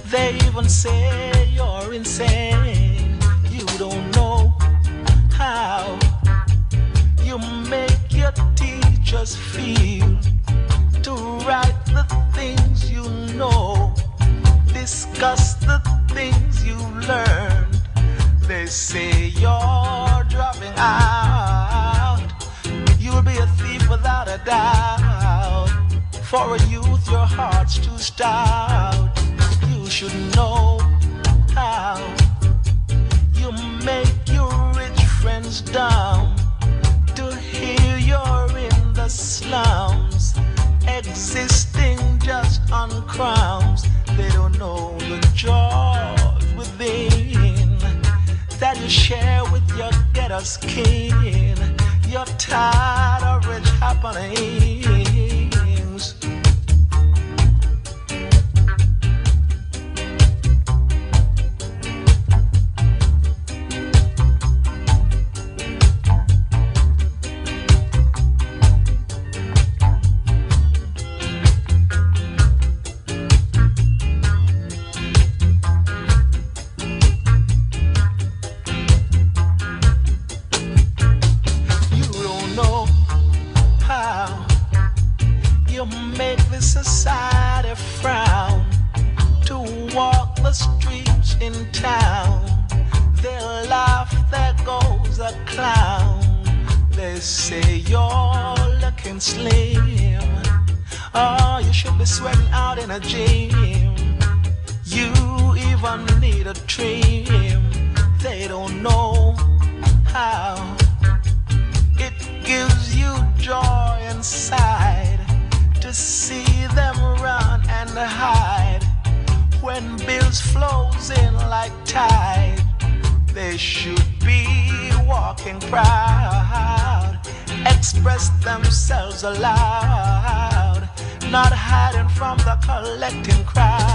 They even say you're insane. You don't know how you make your teachers feel to write the things you know, discuss the things you learned. They say you're dropping out. You'll be a thief without a doubt. For a youth, your heart's too stout. You should know how you make your rich friends down to hear you're in the slums, existing just on crumbs. They don't know the joys within that you share with your ghetto skin. You're tired of rich happenings. Society frown to walk the streets in town. They laugh, there goes a clown. They say you're looking slim. Oh, you should be sweating out in a gym. You even need a trim. They don't know how it gives you joy inside to see them run and hide when bills flows in like tide. They should be walking proud, express themselves aloud, not hiding from the collecting crowd.